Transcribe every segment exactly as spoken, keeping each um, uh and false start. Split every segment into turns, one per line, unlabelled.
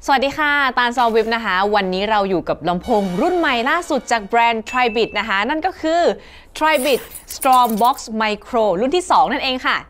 สวัสดีค่ะตาลซอวิบนะคะวันนี้เราอยู่กับลำโพงรุ่นใหม่ล่าสุดจากแบรนด์ Tribit นะคะนั่นก็คือ Tribit Strombox Micro รุ่นที่สองนั่นเองค่ะ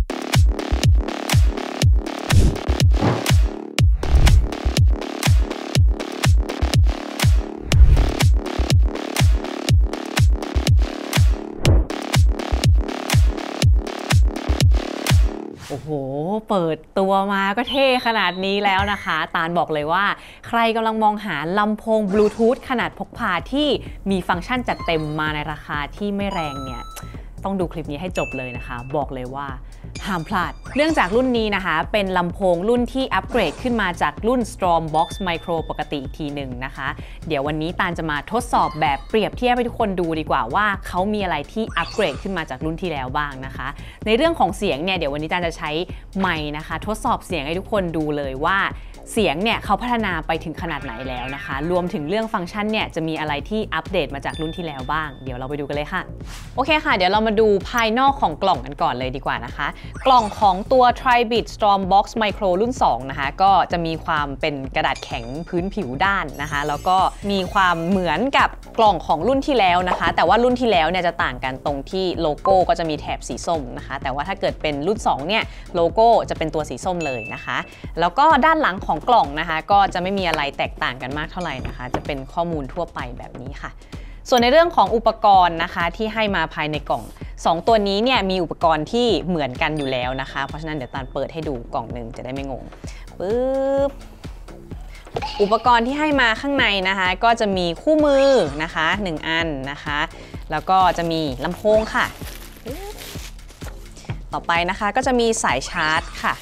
โอ้โหเปิดตัวมาก็เท่ขนาดนี้แล้วนะคะตาลบอกเลยว่าใครกำลังมองหาลำโพงบลูทูธขนาดพกพาที่มีฟังก์ชันจัดเต็มมาในราคาที่ไม่แรงเนี่ยต้องดูคลิปนี้ให้จบเลยนะคะบอกเลยว่าห้ามพลาดเนื่องจากรุ่นนี้นะคะเป็นลำโพงรุ่นที่อัปเกรดขึ้นมาจากรุ่น Strombox Micro ปกติอีกทีหนึ่งนะคะเดี๋ยววันนี้ตาลจะมาทดสอบแบบเปรียบเทียบให้ทุกคนดูดีกว่าว่าเขามีอะไรที่อัปเกรดขึ้นมาจากรุ่นที่แล้วบ้างนะคะในเรื่องของเสียงเนี่ยเดี๋ยววันนี้ตาลจะใช้ไมค์นะคะทดสอบเสียงให้ทุกคนดูเลยว่าเสียงเนี่ยเขาพัฒนาไปถึงขนาดไหนแล้วนะคะรวมถึงเรื่องฟังก์ชันเนี่ยจะมีอะไรที่อัปเดตมาจากรุ่นที่แล้วบ้างเดี๋ยวเราไปดูกันเลยค่ะโอเคค่ะเดี๋ยวเรามาดูภายนอกของกล่องกันก่อนเลยดีกว่านะคะกล่องของตัว Tribit Strombox Micro รุ่นสองนะคะก็จะมีความเป็นกระดาษแข็งพื้นผิวด้านนะคะแล้วก็มีความเหมือนกับกล่องของรุ่นที่แล้วนะคะแต่ว่ารุ่นที่แล้วเนี่ยจะต่างกันตรงที่โลโก้ก็จะมีแถบสีส้มนะคะแต่ว่าถ้าเกิดเป็นรุ่นสองเนี่ยโลโก้จะเป็นตัวสีส้มเลยนะคะแล้วก็ด้านหลังของกล่องนะคะก็จะไม่มีอะไรแตกต่างกันมากเท่าไหร่นะคะจะเป็นข้อมูลทั่วไปแบบนี้ค่ะส่วนในเรื่องของอุปกรณ์นะคะที่ให้มาภายในกล่องสองตัวนี้เนี่ยมีอุปกรณ์ที่เหมือนกันอยู่แล้วนะคะเพราะฉะนั้นเดี๋ยวตาลเปิดให้ดูกล่องหนึ่งจะได้ไม่งงปึ๊บอุปกรณ์ที่ให้มาข้างในนะคะก็จะมีคู่มือนะคะหนึ่งอันนะคะแล้วก็จะมีลำโพงค่ะต่อไปนะคะก็จะมีสายชาร์จค่ะ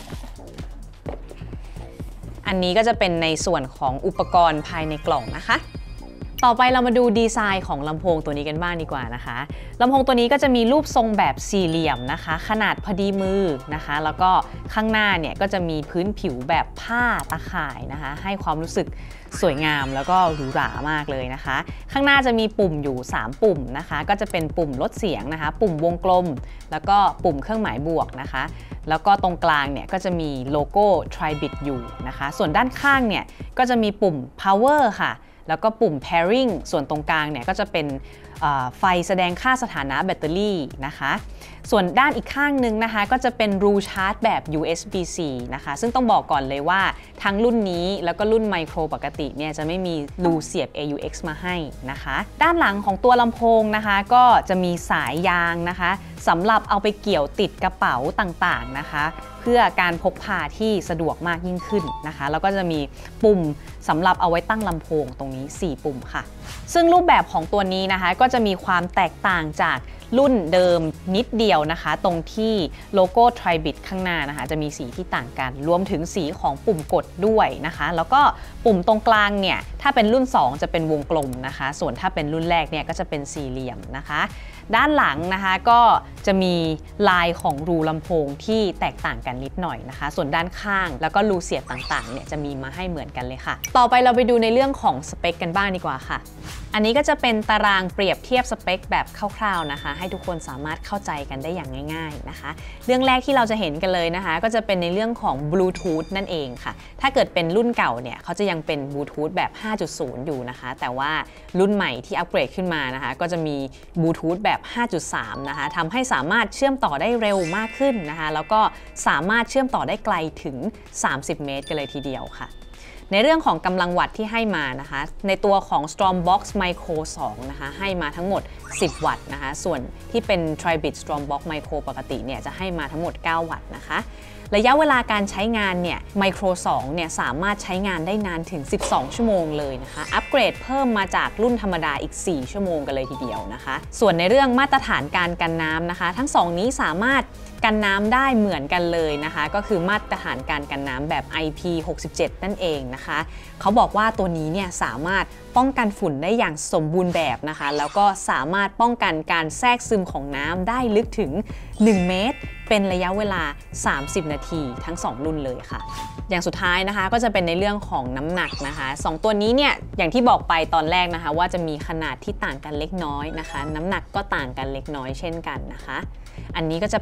อันนี้ก็จะเป็นในส่วนของอุปกรณ์ภายในกล่องนะคะต่อไปเรามาดูดีไซน์ของลำโพงตัวนี้กันบ้างดีกว่านะคะลำโพงตัวนี้ก็จะมีรูปทรงแบบสี่เหลี่ยมนะคะขนาดพอดีมือนะคะแล้วก็ข้างหน้าเนี่ยก็จะมีพื้นผิวแบบผ้าตะข่ายนะคะให้ความรู้สึกสวยงามแล้วก็หรูหรามากเลยนะคะข้างหน้าจะมีปุ่มอยู่สามปุ่มนะคะก็จะเป็นปุ่มลดเสียงนะคะปุ่มวงกลมแล้วก็ปุ่มเครื่องหมายบวกนะคะแล้วก็ตรงกลางเนี่ยก็จะมีโลโก้ Tribit อยู่นะคะส่วนด้านข้างเนี่ยก็จะมีปุ่ม power ค่ะแล้วก็ปุ่ม pairing ส่วนตรงกลางเนี่ยก็จะเป็นไฟแสดงค่าสถานะแบตเตอรี่นะคะส่วนด้านอีกข้างนึงนะคะก็จะเป็นรูชาร์จแบบ ยู เอส บี ซี นะคะซึ่งต้องบอกก่อนเลยว่าทั้งรุ่นนี้แล้วก็รุ่นไมโครปกติเนี่ยจะไม่มีรูเสียบ เอ ยู เอ็กซ์ มาให้นะคะด้านหลังของตัวลำโพงนะคะก็จะมีสายยางนะคะสำหรับเอาไปเกี่ยวติดกระเป๋าต่างๆนะคะเพื่อการพกพาที่สะดวกมากยิ่งขึ้นนะคะแล้วก็จะมีปุ่มสำหรับเอาไว้ตั้งลำโพงตรงนี้สี่ปุ่มค่ะซึ่งรูปแบบของตัวนี้นะคะก็จะมีความแตกต่างจากรุ่นเดิมนิดเดียวนะคะตรงที่โลโก้ Tribit ข้างหน้านะคะจะมีสีที่ต่างกันรวมถึงสีของปุ่มกดด้วยนะคะแล้วก็ปุ่มตรงกลางเนี่ยถ้าเป็นรุ่นสองจะเป็นวงกลมนะคะส่วนถ้าเป็นรุ่นแรกเนี่ยก็จะเป็นสี่เหลี่ยมนะคะด้านหลังนะคะก็จะมีลายของรูลำโพงที่แตกต่างกันนิดหน่อยนะคะส่วนด้านข้างแล้วก็รูเสียบต่างๆเนี่ยจะมีมาให้เหมือนกันเลยค่ะต่อไปเราไปดูในเรื่องของสเปคกันบ้างดีกว่าค่ะอันนี้ก็จะเป็นตารางเปรียบเทียบสเปคแบบคร่าวๆนะคะให้ทุกคนสามารถเข้าใจกันได้อย่างง่ายๆนะคะเรื่องแรกที่เราจะเห็นกันเลยนะคะก็จะเป็นในเรื่องของบลูทูธนั่นเองค่ะถ้าเกิดเป็นรุ่นเก่าเนี่ยเขาจะยังเป็นบลูทูธแบบ ห้าจุดศูนย์ อยู่นะคะแต่ว่ารุ่นใหม่ที่อัปเกรดขึ้นมานะคะก็จะมีบลูทูธแบบ ห้าจุดสาม นะคะทำให้สามารถเชื่อมต่อได้เร็วมากขึ้นนะคะแล้วก็สามารถเชื่อมต่อได้ไกลถึงสามสิบเมตรกันเลยทีเดียวค่ะในเรื่องของกำลังวัตต์ที่ให้มานะคะในตัวของ Strombox Micro สองนะคะให้มาทั้งหมดสิบวัตต์นะคะส่วนที่เป็น Tribit Strombox Micro ปกติเนี่ยจะให้มาทั้งหมดเก้าวัตต์นะคะระยะเวลาการใช้งานเนี่ย Micro สองเนี่ยสามารถใช้งานได้นานถึงสิบสองชั่วโมงเลยนะคะอัปเกรดเพิ่มมาจากรุ่นธรรมดาอีกสี่ชั่วโมงกันเลยทีเดียวนะคะส่วนในเรื่องมาตรฐานการกันน้ำนะคะทั้งสองนี้สามารถกันน้ำได้เหมือนกันเลยนะคะก็คือมาตรฐานการกันน้ำแบบ ไอ พี หกสิบเจ็ด นั่นเองนะคะเขาบอกว่าตัวนี้เนี่ยสามารถป้องกันฝุ่นได้อย่างสมบูรณ์แบบนะคะแล้วก็สามารถป้องกันการแทรกซึมของน้ำได้ลึกถึงหนึ่งเมตรเป็นระยะเวลาสามสิบนาทีทั้งสองรุ่นเลยค่ะอย่างสุดท้ายนะคะก็จะเป็นในเรื่องของน้ำหนักนะคะสองตัวนี้เนี่ยอย่างที่บอกไปตอนแรกนะคะว่าจะมีขนาดที่ต่างกันเล็กน้อยนะคะน้ำหนักก็ต่างกันเล็กน้อยเช่นกันนะคะอันนี้ก็จะเป็นในเรื่อง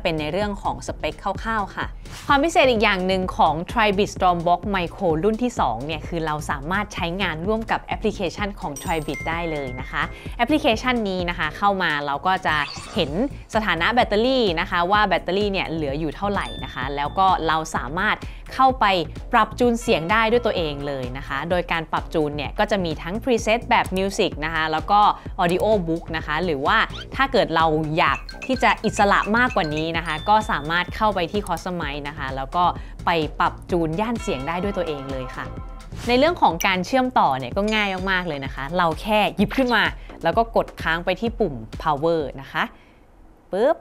รื่องของสเปคคร่าวๆค่ะความพิเศษอีกอย่างหนึ่งของ Tribit Strongbox Micro รุ่นที่สองเนี่ยคือเราสามารถใช้งานร่วมกับแอปพลิเคชันของ Tribit ได้เลยนะคะแอปพลิเคชันนี้นะคะเข้ามาเราก็จะเห็นสถานะแบตเตอรี่นะคะว่าแบตเตอรี่เนี่ยเหลืออยู่เท่าไหร่นะคะแล้วก็เราสามารถเข้าไปปรับจูนเสียงได้ด้วยตัวเองเลยนะคะโดยการปรับจูนเนี่ยก็จะมีทั้ง preset แบบ Music นะคะแล้วก็ Audio Book นะคะหรือว่าถ้าเกิดเราอยากที่จะอิสระมากกว่านี้นะคะก็สามารถเข้าไปที่ Customize นะคะแล้วก็ไปปรับจูนย่านเสียงได้ด้วยตัวเองเลยค่ะในเรื่องของการเชื่อมต่อเนี่ยก็ง่ายมากๆเลยนะคะเราแค่หยิบขึ้นมาแล้วก็กดค้างไปที่ปุ่ม power นะคะปึ๊บ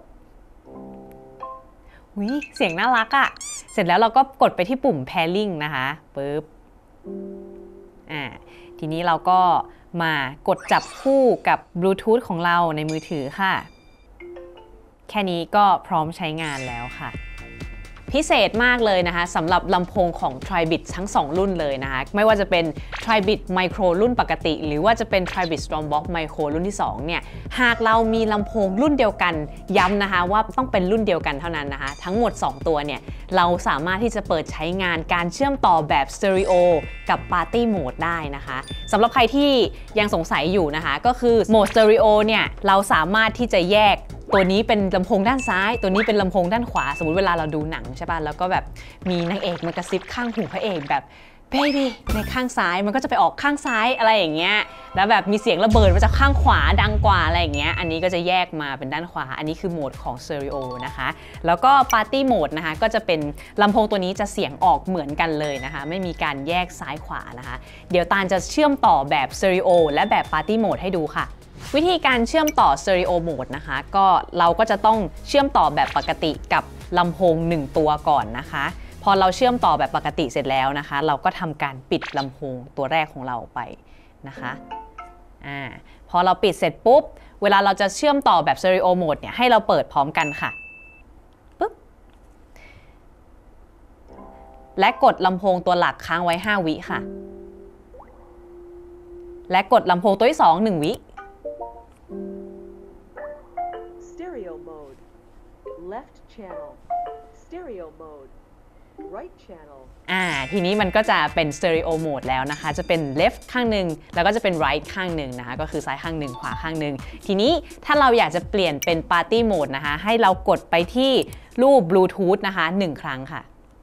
วิเสียงน่ารักอะ่ะเสร็จแล้วเราก็กดไปที่ปุ่ม pairing นะคะปึ๊บอ่าทีนี้เราก็มากดจับคู่กับบลูทูธของเราในมือถือค่ะแค่นี้ก็พร้อมใช้งานแล้วค่ะพิเศษมากเลยนะคะสำหรับลำโพงของ Tribit ทั้งสองรุ่นเลยนะคะไม่ว่าจะเป็น Tribit Micro รุ่นปกติหรือว่าจะเป็น Tribit Strongbox Micro รุ่นที่สองเนี่ยหากเรามีลำโพงรุ่นเดียวกันย้ำนะคะว่าต้องเป็นรุ่นเดียวกันเท่านั้นนะคะทั้งหมดสองตัวเนี่ยเราสามารถที่จะเปิดใช้งานการเชื่อมต่อแบบ Stereo กับ Party Mode ได้นะคะสำหรับใครที่ยังสงสัยอยู่นะคะก็คือโหมด Stereo เนี่ยเราสามารถที่จะแยกตัวนี้เป็นลำโพงด้านซ้ายตัวนี้เป็นลำโพงด้านขวาสมมุติเวลาเราดูหนังใช่ป่ะแล้วก็แบบมีนางเอกมากระซิบข้างหูพระเอกแบบ baby ในข้างซ้ายมันก็จะไปออกข้างซ้ายอะไรอย่างเงี้ยแล้วแบบมีเสียงระเบิดมาจากข้างขวาดังกว่าอะไรอย่างเงี้ยอันนี้ก็จะแยกมาเป็นด้านขวาอันนี้คือโหมดของ Stereo นะคะแล้วก็ Party Mode นะคะก็จะเป็นลำโพงตัวนี้จะเสียงออกเหมือนกันเลยนะคะไม่มีการแยกซ้ายขวานะคะเดี๋ยวตาลจะเชื่อมต่อแบบ Stereo และแบบ Party Mode ให้ดูค่ะวิธีการเชื่อมต่อ Stereo Mode นะคะก็เราก็จะต้องเชื่อมต่อแบบปกติกับลำโพงหนึ่งตัวก่อนนะคะพอเราเชื่อมต่อแบบปกติเสร็จแล้วนะคะเราก็ทำการปิดลำโพงตัวแรกของเราไปนะคะอ่าพอเราปิดเสร็จปุ๊บเวลาเราจะเชื่อมต่อแบบ Stereo Mode เนี่ยให้เราเปิดพร้อมกันค่ะปุ๊บและกดลำโพงตัวหลักค้างไว้ห้าวิค่ะและกดลำโพงตัวที่สอง หนึ่งวิ
Stereo mode, left channel, stereo mode, right channel
อ่าทีนี้มันก็จะเป็น stereo mode แล้วนะคะจะเป็น left ข้างหนึ่งแล้วก็จะเป็น right ข้างหนึ่งนะคะก็คือซ้ายข้างหนึ่งขวาข้างหนึ่งทีนี้ถ้าเราอยากจะเปลี่ยนเป็น party mode นะคะให้เรากดไปที่รูป bluetooth นะคะหนึ่งครั้งค่ะ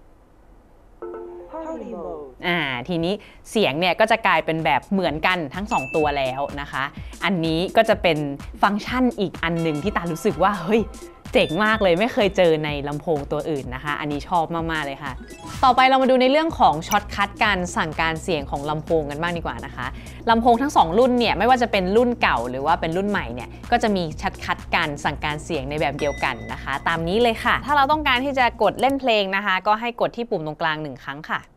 party mode
อ่าทีนี้เสียงเนี่ยก็จะกลายเป็นแบบเหมือนกันทั้งสองตัวแล้วนะคะอันนี้ก็จะเป็นฟังก์ชันอีกอันหนึ่งที่ตารู้สึกว่าเฮ้ยเจ๋งมากเลยไม่เคยเจอในลำโพงตัวอื่นนะคะอันนี้ชอบมากๆเลยค่ะต่อไปเรามาดูในเรื่องของช็อตคัทการสั่งการเสียงของลำโพงกันบ้างดีกว่านะคะลำโพงทั้งสองรุ่นเนี่ยไม่ว่าจะเป็นรุ่นเก่าหรือว่าเป็นรุ่นใหม่เนี่ยก็จะมีช็อตคัทการสั่งการเสียงในแบบเดียวกันนะคะตามนี้เลยค่ะถ้าเราต้องการที่จะกดเล่นเพลงนะคะก็ให้กดที่ปุ่มตรงกลางหนึ่งครั้งค่ะ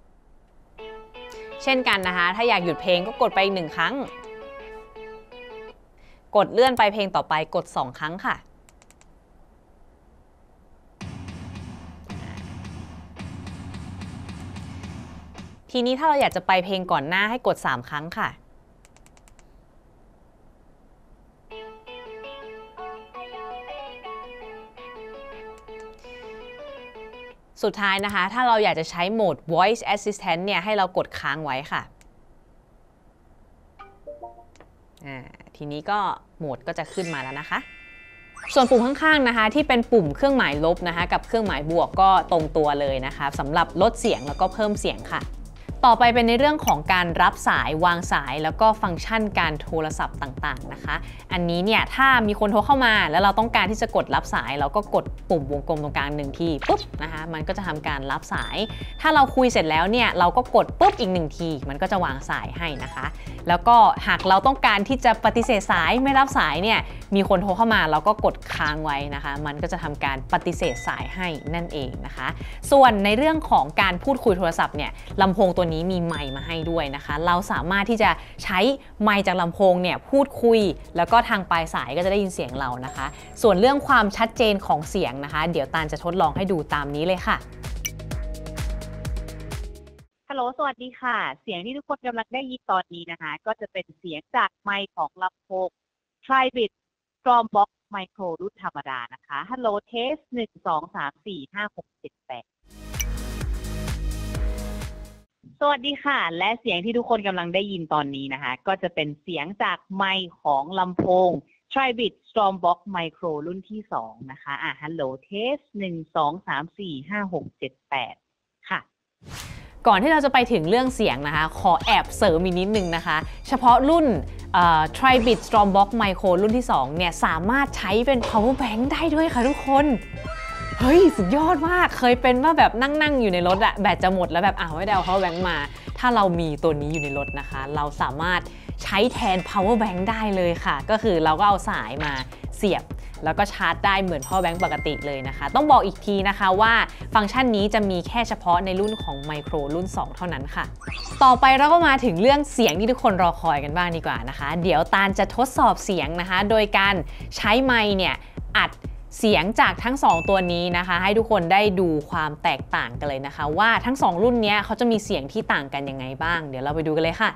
เช่นกันนะคะถ้าอยากหยุดเพลงก็กดไปอีกหนึ่งครั้งกดเลื่อนไปเพลงต่อไปกดสองครั้งค่ะทีนี้ถ้าเราอยากจะไปเพลงก่อนหน้าให้กดสามครั้งค่ะสุดท้ายนะคะถ้าเราอยากจะใช้โหมด voice assistant เนี่ยให้เรากดค้างไว้ค่ะทีนี้ก็โหมดก็จะขึ้นมาแล้วนะคะส่วนปุ่มข้างๆนะคะที่เป็นปุ่มเครื่องหมายลบนะคะกับเครื่องหมายบวกก็ตรงตัวเลยนะคะสำหรับลดเสียงแล้วก็เพิ่มเสียงค่ะต่อไปเป็นในเรื่องของการรับสายวางสายแล้วก็ฟังก์ชันการโทรศัพท์ต่างๆนะคะอันนี้เนี่ยถ้ามีคนโทรเข้ามาแล้วเราต้องการที่จะกดรับสายเราก็กดปุ่มวงกลมตรงกลางหนึ่งทีปุ๊บนะคะมันก็จะทำการรับสายถ้าเราคุยเสร็จแล้วเนี่ยเราก็กดปุ๊บอีกหนึ่งทีมันก็จะวางสายให้นะคะแล้วก็หากเราต้องการที่จะปฏิเสธสายไม่รับสายเนี่ยมีคนโทรเข้ามาเราก็กดค้างไว้นะคะมันก็จะทำการปฏิเสธสายให้นั่นเองนะคะส่วนในเรื่องของการพูดคุยโทรศัพท์เนี่ยลำโพงตัวนี้มีไมค์มาให้ด้วยนะคะเราสามารถที่จะใช้ไมค์จากลำโพงเนี่ยพูดคุยแล้วก็ทางปลายสายก็จะได้ยินเสียงเรานะคะส่วนเรื่องความชัดเจนของเสียงนะคะเดี๋ยวตาลจะทดลองให้ดูตามนี้เลยค่ะ
ฮัลโหลสวัสดีค่ะเสียงที่ทุกคนกำลังได้ยินตอนนี้นะคะก็จะเป็นเสียงจากไมค์ของลำโพง Tribit Strongbox ไมโครรุ่นธรรมดานะคะ Hello Test หนึ่ง สอง สาม สี่ ห้า หก เจ็ด แปด สวัสดีค่ะและเสียงที่ทุกคนกำลังได้ยินตอนนี้นะคะก็จะเป็นเสียงจากไมค์ของลำโพง Tribit Stormbox Micro รุ่นที่สองนะคะอ่ะ Hello Test หนึ่ง สอง สาม สี่ ห้า หก เจ็ด แปด ค่ะ
ก่อนที่เราจะไปถึงเรื่องเสียงนะคะขอแอบเสริมอีกนิดนึงนะคะเฉพาะรุ่น Tribit Stormbox Micro รุ่นที่สองเนี่ยสามารถใช้เป็น power bank ได้ด้วยค่ะทุกคนเฮ้ยสุดยอดมากเคยเป็นว่าแบบนั่งๆอยู่ในรถอะแบตจะหมดแล้วแบบอ้าวไม่ได้เอา power bank มาถ้าเรามีตัวนี้อยู่ในรถนะคะเราสามารถใช้แทน power bank ได้เลยค่ะก็คือเราก็เอาสายมาเสียบแล้วก็ชาร์จได้เหมือน power bank ปกติเลยนะคะต้องบอกอีกทีนะคะว่าฟังก์ชันนี้จะมีแค่เฉพาะในรุ่นของ Micro รุ่นสองเท่านั้นค่ะต่อไปเราก็มาถึงเรื่องเสียงที่ทุกคนรอคอยกันบ้างดีกว่านะคะเดี๋ยวตาลจะทดสอบเสียงนะคะโดยการใช้ไมค์เนี่ยอัดเสียงจากทั้งสองตัวนี้นะคะให้ทุกคนได้ดูความแตกต่างกันเลยนะคะว่าทั้งสองรุ่นนี้เขาจะมีเสียงที่ต่างกันยังไงบ้างเดี๋ยวเราไปดูกันเลยค่ะ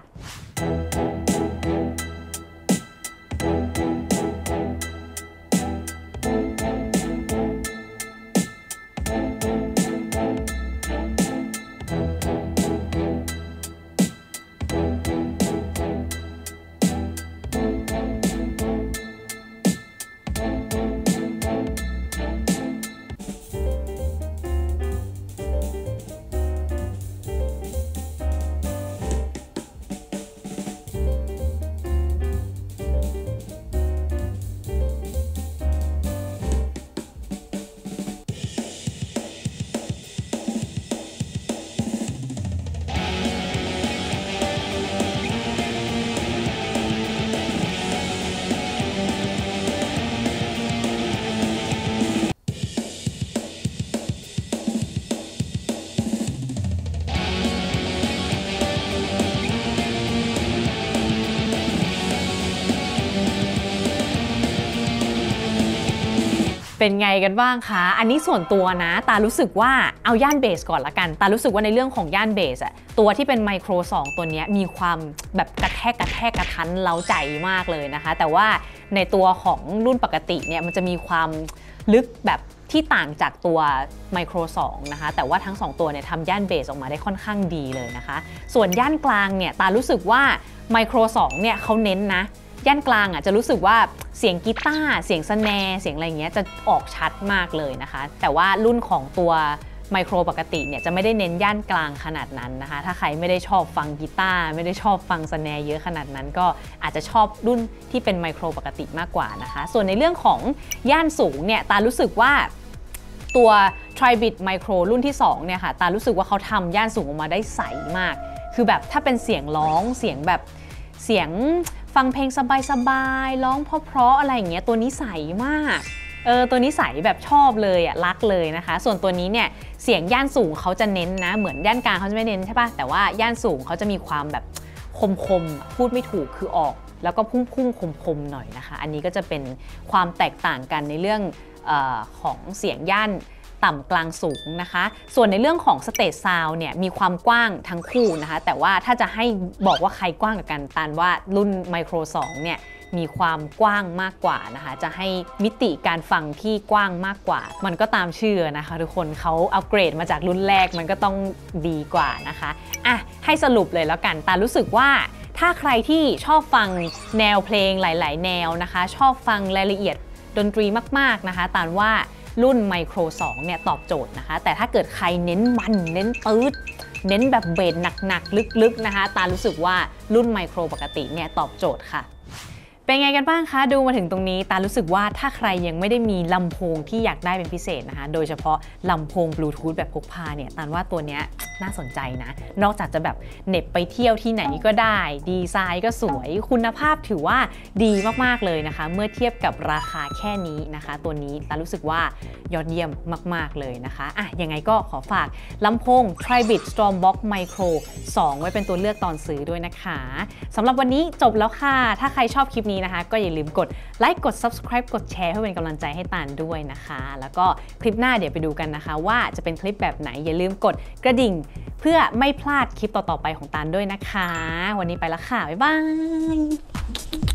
เป็นไงกันบ้างคะอันนี้ส่วนตัวนะตารู้สึกว่าเอาย่านเบสก่อนละกันตารู้สึกว่าในเรื่องของย่านเบสอะตัวที่เป็นไมโครสองตัวนี้มีความแบบกระแทกกระแทกกระทันเล้าใจมากเลยนะคะแต่ว่าในตัวของรุ่นปกติเนี่ยมันจะมีความลึกแบบที่ต่างจากตัวไมโครสองนะคะแต่ว่าทั้งสองตัวเนี่ยทำย่านเบสออกมาได้ค่อนข้างดีเลยนะคะส่วนย่านกลางเนี่ยตารู้สึกว่าไมโครสองเนี่ยเขาเน้นนะย่านกลางอ่ะจะรู้สึกว่าเสียงกีตาร์เสียงสแนร์เสียงอะไรเงี้ยจะออกชัดมากเลยนะคะแต่ว่ารุ่นของตัวไมโครปกติเนี่ยจะไม่ได้เน้นย่านกลางขนาดนั้นนะคะถ้าใครไม่ได้ชอบฟังกีตาร์ไม่ได้ชอบฟังสแนร์เยอะขนาดนั้นก็อาจจะชอบรุ่นที่เป็นไมโครปกติมากกว่านะคะส่วนในเรื่องของย่านสูงเนี่ยตารู้สึกว่าตัว Tribit Micro รุ่นที่สองเนี่ยค่ะตารู้สึกว่าเขาทำย่านสูงออกมาได้ใสมากคือแบบถ้าเป็นเสียงร้องเสียงแบบเสียงฟังเพลงสบายๆร้องเพราะๆอะไรอย่างเงี้ยตัวนี้ใสมากเออตัวนี้ใสแบบชอบเลยอ่ะรักเลยนะคะส่วนตัวนี้เนี่ยเสียงย่านสูงเขาจะเน้นนะเหมือนย่านกลางเขาจะไม่เน้นใช่ปะแต่ว่าย่านสูงเขาจะมีความแบบคมๆพูดไม่ถูกคือออกแล้วก็พุ่งๆคมๆหน่อยนะคะอันนี้ก็จะเป็นความแตกต่างกันในเรื่องเอ่อของเสียงย่านต่ำกลางสูงนะคะส่วนในเรื่องของสเตจซาวด์เนี่ยมีความกว้างทั้งคู่นะคะแต่ว่าถ้าจะให้บอกว่าใครกว้างกว่ากันตานว่ารุ่นไมโครสองเนี่ยมีความกว้างมากกว่านะคะจะให้มิติการฟังที่กว้างมากกว่ามันก็ตามชื่อนะคะทุกคนเขาอัปเกรดมาจากรุ่นแรกมันก็ต้องดีกว่านะคะอ่ะให้สรุปเลยแล้วกันตารู้สึกว่าถ้าใครที่ชอบฟังแนวเพลงหลายๆแนวนะคะชอบฟังรายละเอียดดนตรีมากๆนะคะตานว่ารุ่นไมโครสองเนี่ยตอบโจทย์นะคะแต่ถ้าเกิดใครเน้นมันเน้นปื๊ดเน้นแบบเบสหนักๆลึกๆนะคะตารู้สึกว่ารุ่นไมโครปกติเนี่ยตอบโจทย์ค่ะเป็นไงกันบ้างคะดูมาถึงตรงนี้ตารู้สึกว่าถ้าใครยังไม่ได้มีลำโพงที่อยากได้เป็นพิเศษนะคะโดยเฉพาะลำโพงบลูทูธแบบพกพาเนี่ยตาว่าตัวเนี้ยน่าสนใจนะนอกจากจะแบบเหน็บไปเที่ยวที่ไหนก็ได้ดีไซน์ก็สวยคุณภาพถือว่าดีมากๆเลยนะคะเมื่อเทียบกับราคาแค่นี้นะคะตัวนี้ตารู้สึกว่ายอดเยี่ยมมากๆเลยนะคะอ่ะยังไงก็ขอฝากลำโพง Tribit Stormbox Micro สองไว้เป็นตัวเลือกตอนซื้อด้วยนะคะสำหรับวันนี้จบแล้วค่ะถ้าใครชอบคลิปนี้นะคะก็อย่าลืมกดไลค์กด Subscribe กดแชร์ให้เป็นกำลังใจให้ตาลด้วยนะคะแล้วก็คลิปหน้าเดี๋ยวไปดูกันนะคะว่าจะเป็นคลิปแบบไหนอย่าลืมกดกระดิ่งเพื่อไม่พลาดคลิปต่อๆไปของตาลด้วยนะคะวันนี้ไปแล้วค่ะบ๊ายบาย